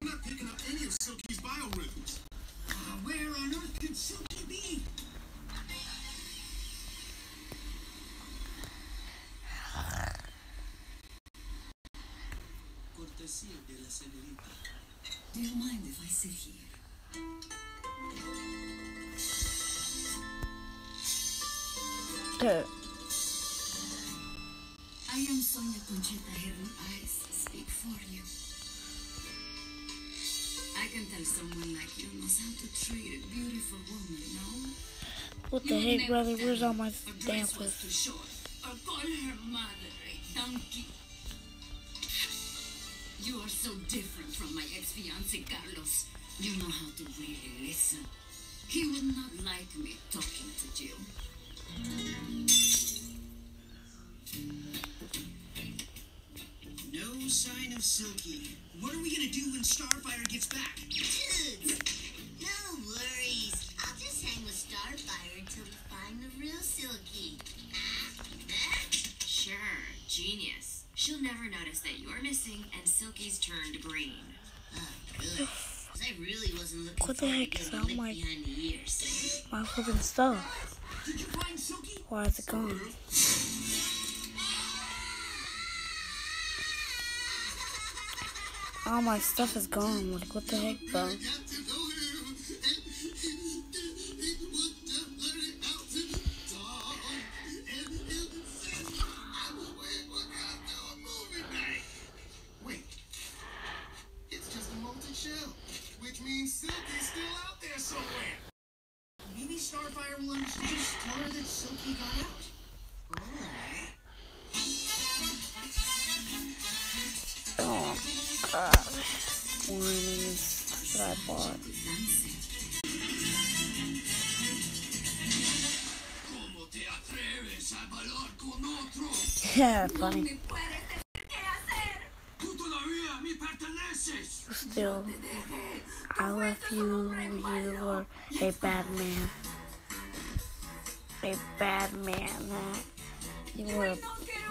I'm not picking up any of Silky's biorhythms. Where on earth could Silky be? Cortesía de la señorita. Do you mind if I sit here? I am Sonia Conchita. Her eyes speak for you. I can tell someone like you knows how to treat a beautiful woman, no? What the heck, brother? Where's all my dancers? Too short, or call her mother a donkey. You are so different from my ex-fiancé Carlos. You know how to really listen. He would not like me talking to Jill. No sign of Silky. What are we gonna do when Starfire gets back? Dudes, no worries. I'll just hang with Starfire until we find the real Silky. Sure, genius. She'll never notice that you're missing and Silky's turned green. Good. 'Cause I really wasn't looking What the forward heck to is getting all licked my behind the ears. flipping stuff? Did you find Silky? Why is it gone? All my stuff is gone. Like, what the heck, bro? Wait, it's just a molten shell, which means Silky's still out there somewhere. Maybe Starfire will understand. Just tell her that Silky got out. Oh, God. Ones that I bought. Yeah, funny. Still, I left you, you were a bad man. A bad man, huh? You were a...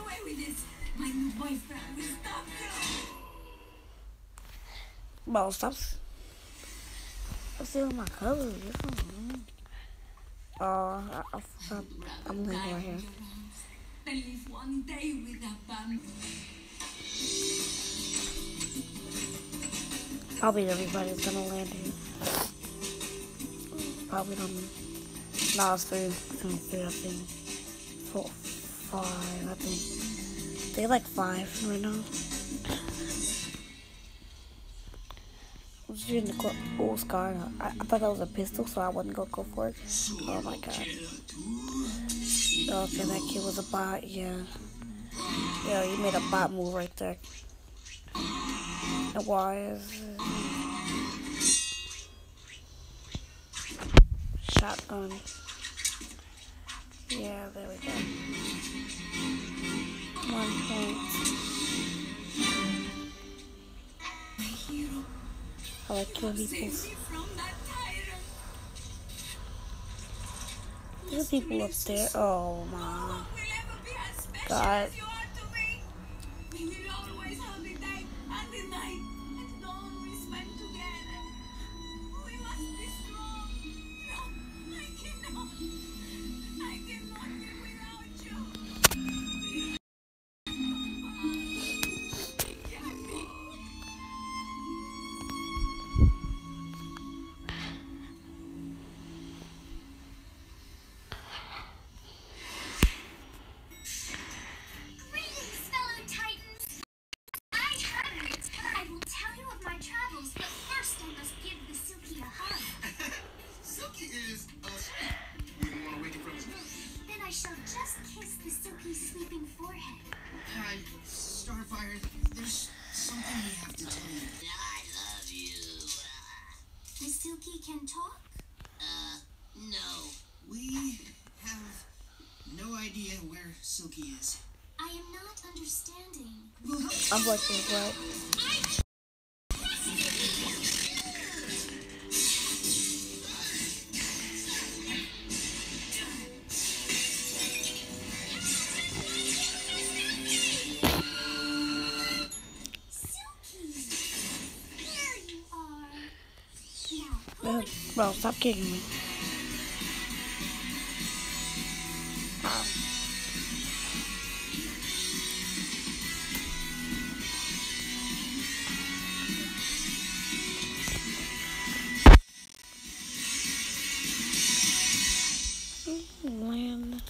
Bro, stop stealing my colors. Oh, I'm leaving right here. Probably everybody's gonna land here. Probably don't. No, it's three. It's only three, I think. 4, 5, I think. They like 5 right now. I'm just using the old scar. I thought that was a pistol, so I wouldn't go for it. Oh my god. Okay, that kid was a bot, yeah. Yeah, you made a bot move right there. And why is shotgun? Yeah, there we go. 1 point. I like killing people. There's people up there. Oh my god. Starfire, there's something we have to tell you. I love you. The Silky can talk? No. We have no idea where Silky is. I am not understanding. We'll help. I'm like this, right? Bro, stop kicking me. Ow. Land.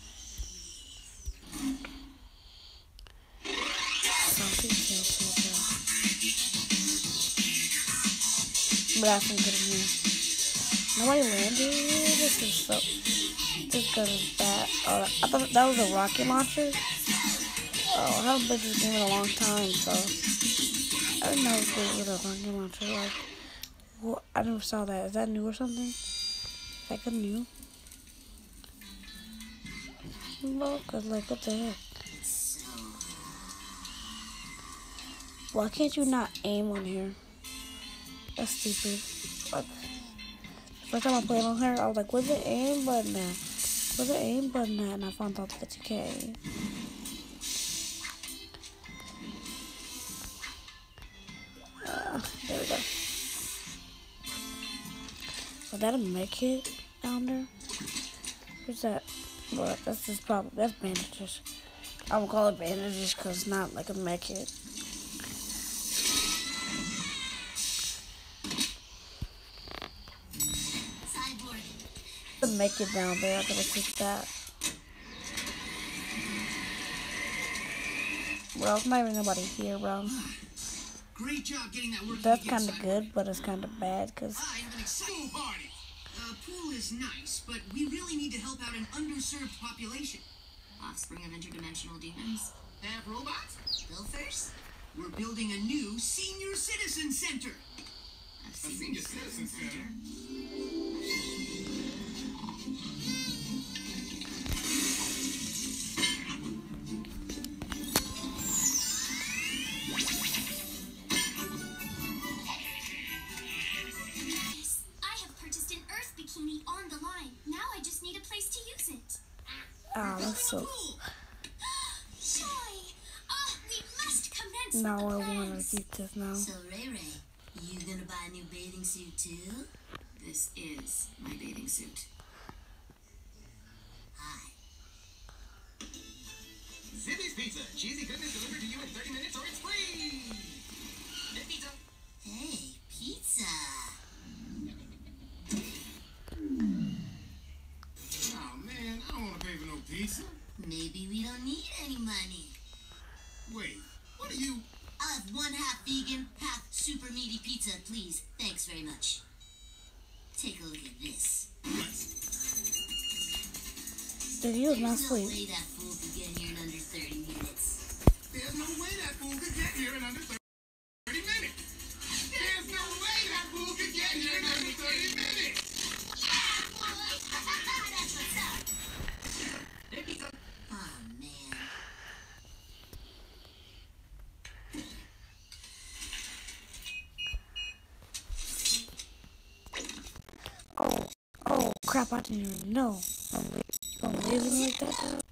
Salty tail filter. But that's some good in here. Nobody landed. This is so. This gun is bad. Oh, I thought that was a rocket launcher. Oh, I haven't played this game in a long time, so I didn't know it was with a rocket launcher. Like, what? I never saw that. Is that new or something? Is that good new? No, cause like, what the heck? Why can't you not aim on here? That's stupid. Like, first time I played on her, I was like, where's the aim button at? Where's the aim button at? And I found out that you can't aim. There we go. Was that a med kit down there? What's that? Well, that's just probably, that's bandages. I would call it bandages because it's not like a med kit. The med kit down there, I gotta fix that. Bro, it's not even nobody here, bro. Great job getting that work. That's kind of good, but it's kind of bad because. Pool party. Pool is nice, but we really need to help out an underserved population. Offspring of interdimensional demons. Have robots? Builders? We're building a new senior citizen center. A senior citizen center. On the line. Now I just need a place to use it. Oh, that's so. Joy! We must commence. No, with I the want plans. to keep this now. So, Ray Ray, you gonna buy a new bathing suit too? This is my bathing suit. Hi. Zippy's Pizza. Cheesy goodness delivered to you in 30 minutes or it's free. Hey, pizza. Hey, pizza. Oh, man, I don't want to pay for no pizza. Maybe we don't need any money. Wait, what are you... I'll have one half vegan, half super meaty pizza, please. Thanks very much. Take a look at this. Did you not There's no sleep? way that fool could get here in under 30 minutes. There's no way that fool could get here in under 30 minutes. There's no way that fool could get here in under 30 minutes. That's what's up. Oh, man. Oh crap! I didn't even know. Don't leave me like that, dude.